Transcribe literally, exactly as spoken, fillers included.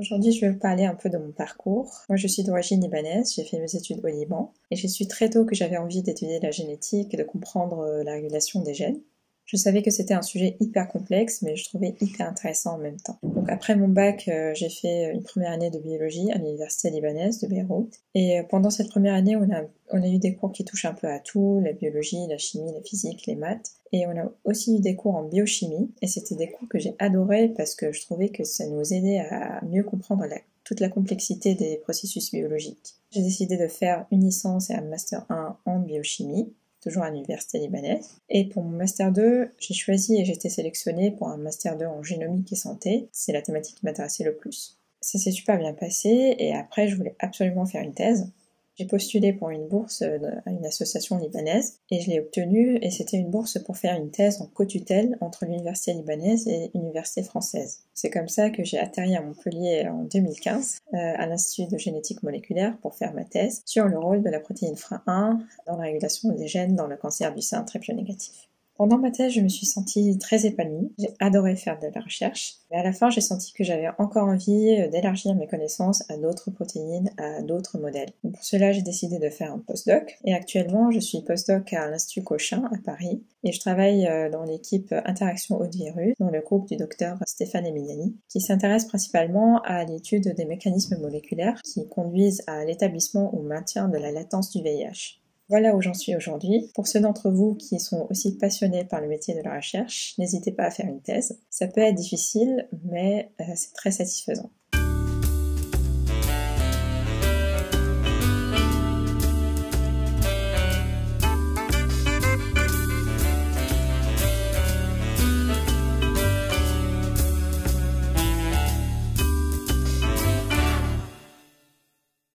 Aujourd'hui, je vais vous parler un peu de mon parcours. Moi, je suis d'origine libanaise, j'ai fait mes études au Liban et j'ai su très tôt que j'avais envie d'étudier la génétique et de comprendre la régulation des gènes. Je savais que c'était un sujet hyper complexe, mais je trouvais hyper intéressant en même temps. Donc après mon bac, euh, j'ai fait une première année de biologie à l'université libanaise de Beyrouth. Et pendant cette première année, on a, on a eu des cours qui touchent un peu à tout, la biologie, la chimie, la physique, les maths. Et on a aussi eu des cours en biochimie. Et c'était des cours que j'ai adorés parce que je trouvais que ça nous aidait à mieux comprendre la, toute la complexité des processus biologiques. J'ai décidé de faire une licence et un master un en biochimie, toujours à l'université libanaise. Et pour mon master deux, j'ai choisi et j'ai été sélectionnée pour un master deux en génomique et santé. C'est la thématique qui m'intéressait le plus. Ça s'est super bien passé et après je voulais absolument faire une thèse. J'ai postulé pour une bourse à une association libanaise et je l'ai obtenue et c'était une bourse pour faire une thèse en co-tutelle entre l'université libanaise et l'université française. C'est comme ça que j'ai atterri à Montpellier en deux mille quinze euh, à l'Institut de génétique moléculaire pour faire ma thèse sur le rôle de la protéine F R A un dans la régulation des gènes dans le cancer du sein triple-négatif. Pendant ma thèse, je me suis sentie très épanouie. J'ai adoré faire de la recherche. Mais à la fin, j'ai senti que j'avais encore envie d'élargir mes connaissances à d'autres protéines, à d'autres modèles. Donc pour cela, j'ai décidé de faire un postdoc. Et actuellement, je suis postdoc à l'Institut Cochin à Paris. Et je travaille dans l'équipe Interaction Hôte Virus, dans le groupe du docteur Stéphane Emiliani, qui s'intéresse principalement à l'étude des mécanismes moléculaires qui conduisent à l'établissement ou maintien de la latence du V I H. Voilà où j'en suis aujourd'hui. Pour ceux d'entre vous qui sont aussi passionnés par le métier de la recherche, n'hésitez pas à faire une thèse. Ça peut être difficile, mais euh, c'est très satisfaisant.